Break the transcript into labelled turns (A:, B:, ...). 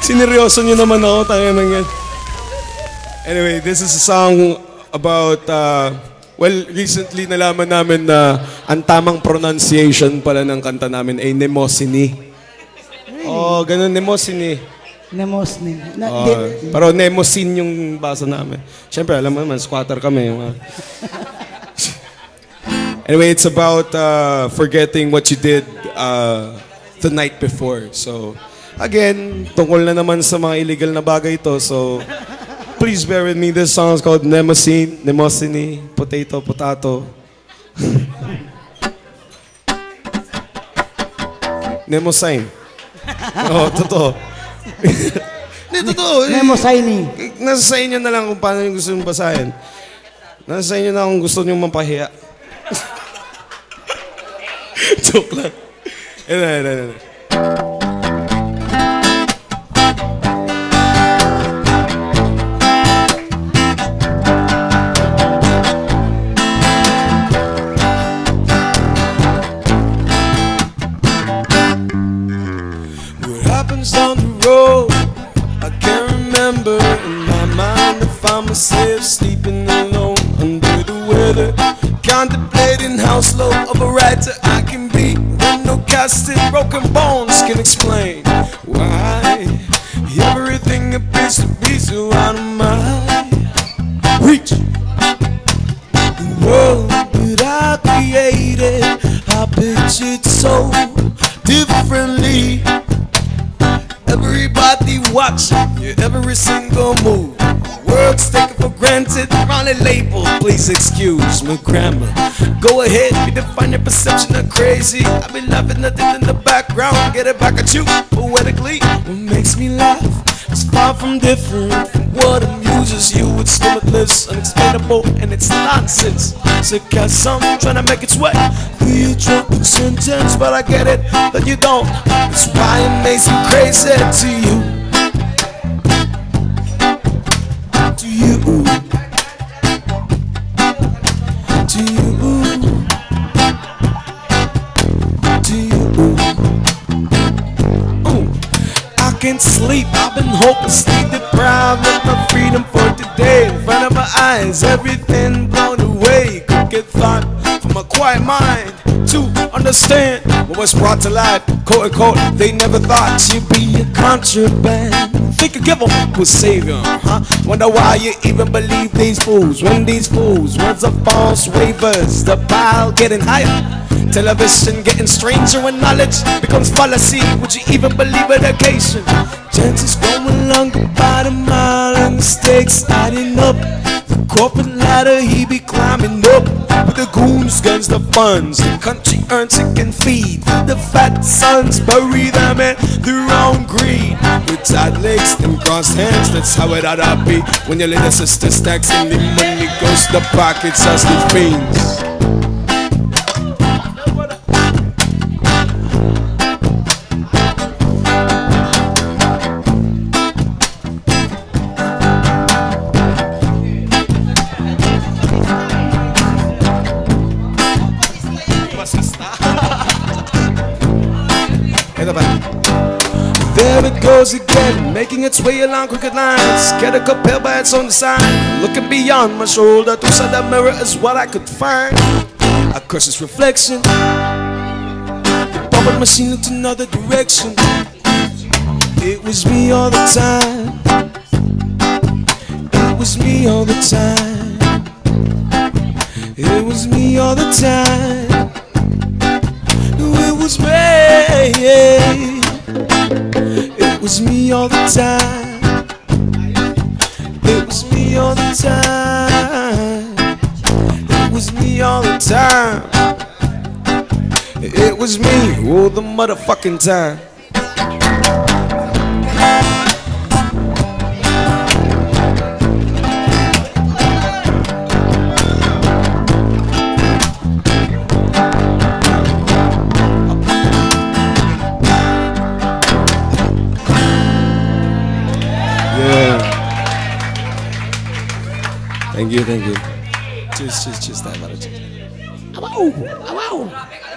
A: Sineryoso nyo naman ako, tayo nang yan. Anyway, this is a song about, well, recently nalaman namin na ang tamang pronunciation pala ng kanta namin ay Mnemosyne. Oh, ganun, Mnemosyne.
B: Mnemosyne.
A: Pero Mnemosyne yung basa namin. Siyempre, alam mo naman, squatter kami. Anyway, it's about forgetting what you did the night before. So, again, tungkol na naman sa mga illegal na bagay ito. So, please bear with me. This song is called Mnemosyne, potato, potato. Mnemosyne. Oo, totoo. Hindi, totoo.
B: Mnemosyne.
A: Nasa sa inyo na lang kung paano yung gusto nyo basahin. Nasa sa inyo na kung gusto nyo mapahiya. Joke lang. Ito. Down the road, I can't remember. In my mind, I found myself sleeping alone under the weather, contemplating how slow of a writer I can be when no casting broken bones can explain why everything appears to be so out of my reach. The world that I created, I pictured so differently. Everybody watching your every single move. Words taken for granted, wrongly labeled. Please excuse my grammar. Go ahead, redefine your perception of crazy. I've been laughing at it in the background. Get it back at you poetically. What makes me laugh is far from different from what amuses you. It's limitless, unexplainable, and it's nonsense. Sarcasm trying to make its way through your drunken sentence, but I get it that you don't. That's why it makes me crazy to you. To you. To you. To you. Ooh. I can't sleep, I've been hopelessly deprived of my freedom for today. In front of my eyes, everything blown away. Get thought from a quiet mind to understand what was brought to life, quote unquote. They never thought you'd be a contraband. Think you give them a savior, huh? Wonder why you even believe these fools. When these fools, words are false waivers, the pile getting higher. Television getting stranger when knowledge becomes fallacy. Would you even believe education? Chances going longer by the mile and mistakes adding up. The corporate ladder he be climbing up. With the goons, guns, the funds the country earns it can feed. The fat sons bury them in their own greed. With tight legs and crossed hands, that's how it ought to be. When your little sister stacks and the money goes to the pockets as the fiends. There it goes again, making its way along crooked lines. Get a couple bites on the side. Looking beyond my shoulder, through side the mirror is what I could find. A curse's reflection. The puppet machine looked another direction. It was me all the time. It was me all the time. It was me all the time. It was me. It was me all the time. It was me all the time. It was me all the time. It was me all the motherfucking time. Thank you. Cheers. Tayo para cheers. Awaw!